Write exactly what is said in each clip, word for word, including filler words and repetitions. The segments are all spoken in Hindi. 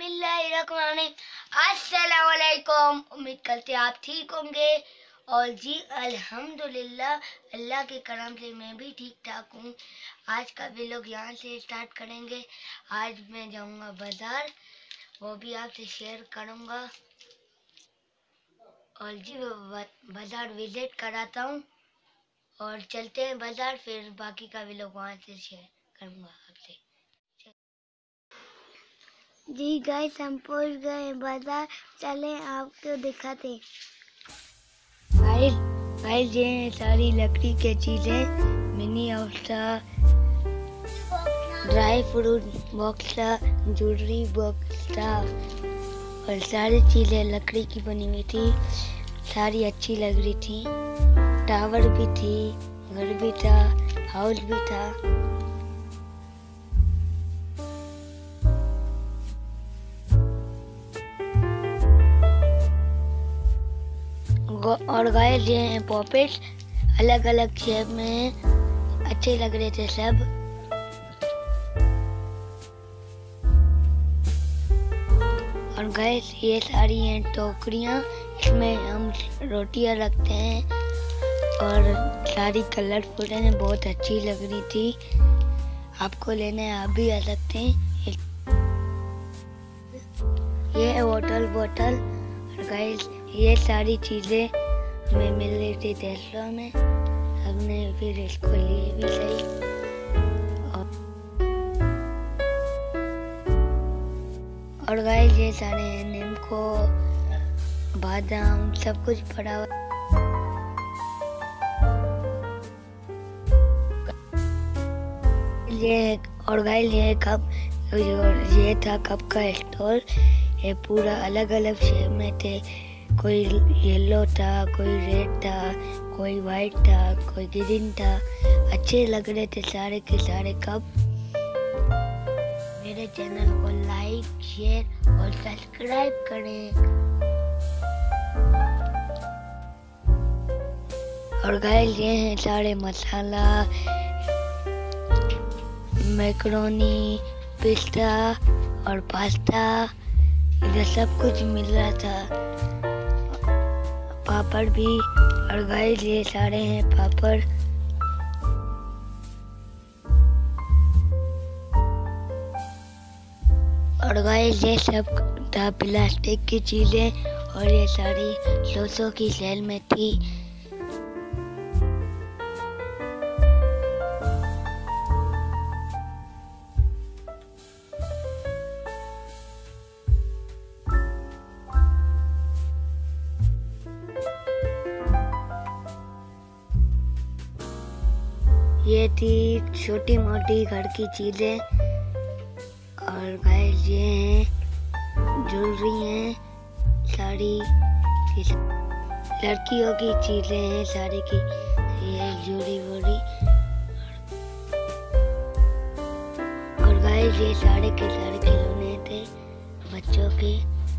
अस्सलाम वालेकुम। उम्मीद करते आप ठीक होंगे। और जी अल्हम्दुलिल्लाह, अल्लाह के करम से मैं भी ठीक ठाक हूँ। आज का व्लॉग यहाँ से स्टार्ट करेंगे। आज मैं जाऊँगा बाज़ार, वो भी आपसे शेयर करूँगा। और जी बाज़ार विजिट कराता हूँ और चलते हैं बाज़ार, फिर बाकी का व्लॉग वहाँ से शेयर करूँगा आपसे। जी गाइस, हम पहुंच गए बाजार, चले आपको दिखाते। गाइस गाइस ये सारी लकड़ी की चीजें, मिनी औसा, dry fruit box, jewellery box और सारी चीजें लकड़ी की बनी हुई थी। सारी अच्छी लग रही थी। टावर भी थी, घर भी था, हाउस भी था। और गाइस ये हैं पॉपेट्स, अलग अलग शेप में, अच्छे लग रहे थे सब। और गाइस ये सारी हैं टोकरियाँ, इसमें हम रोटियां रखते हैं और सारी कलरफुल हैं, बहुत अच्छी लग रही थी। आपको लेने आप भी आ सकते हैं। ये है वाटर बॉटल। और गाइस ये सारी चीजें हमें मिल रही थी टेस्ला में, हमने फिर इसको लिए भी सही। और, और गाइस ये सारे नीमको, बादाम सब कुछ पड़ा हुआ। ये और गाइस ये कप, ये था कप का स्टोर। ये पूरा अलग अलग शेप में थे, कोई येलो था, कोई रेड था, कोई वाइट था, कोई ग्रीन था। अच्छे लग रहे थे सारे के सारे कप। मेरे चैनल को लाइक, शेयर और सब्सक्राइब करें। और गाइस ये हैं सारे मसाला, मैक्रोनी, पिस्ता और पास्ता, इधर सब कुछ मिल रहा था। पापड़ भी। और गाइस ये सारे हैं पापड़। और गाइस ये सब था प्लास्टिक की चीजें, और ये सारी सौ सौ की सेल में थी। ये थी छोटी मोटी घर की चीजें। और गाइस ये हैं ज्वेलरी हैं, सारी लड़कियों की चीजें हैं सारी की। ये ज्वेलरी वोरी। और गाइस ये सारे के सारे खिलौने थे बच्चों के।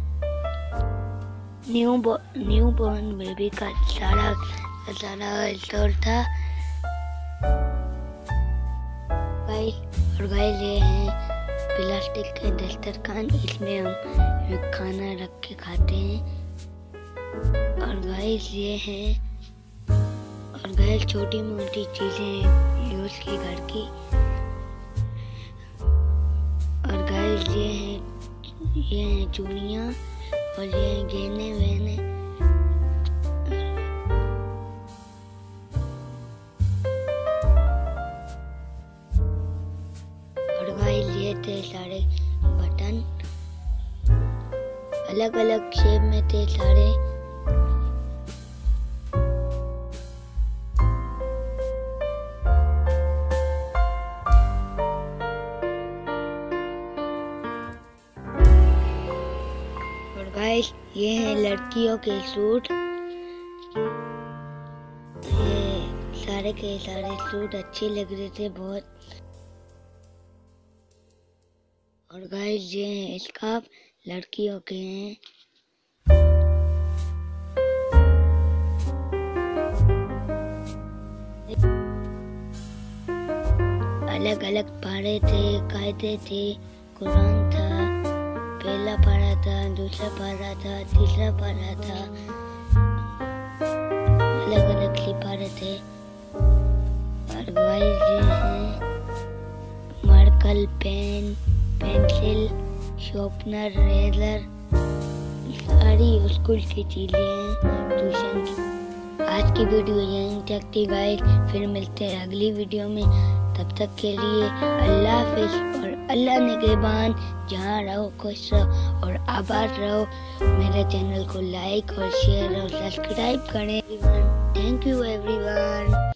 न्यू न्यू बॉर्न बेबी का सारा सारा स्टोर था। और गाइस ये हैं प्लास्टिक के दस्तरखान, इसमें हम खाना रख के खाते हैं। और गाइस ये हैं और गाइस छोटी मोटी चीजें यूज की घर की। और गाइस ये हैं ये हैं चूड़ियाँ और ये हैं गहने वहने। थे सारे बटन, अलग अलग शेप में थे सारे। और गाइस ये हैं लड़कियों के सूट। ये सारे के सारे सूट अच्छे लग रहे थे बहुत। और गाइस ये हैं स्कार्फ, लड़कियों के हैं। अलग अलग पारे थे, कायदे थे, कुरान था, पहला पारा था, दूसरा पारा था, तीसरा पारा था, अलग अलग सी पारे थे। और गाइस ये हैं marker, pen, pencil, sharpener, eraser, सारी स्कूल की चीजें हैं, ट्यूशन की। आज की वीडियो यहीं तक थी गाइस, फिर मिलते हैं अगली वीडियो में। तब तक के लिए अल्लाह हाफिज और अल्लाह निगहबान। जहाँ रहो खुश रहो और आबाद रहो। मेरे चैनल को लाइक और शेयर और सब्सक्राइब करें। Thank you everyone.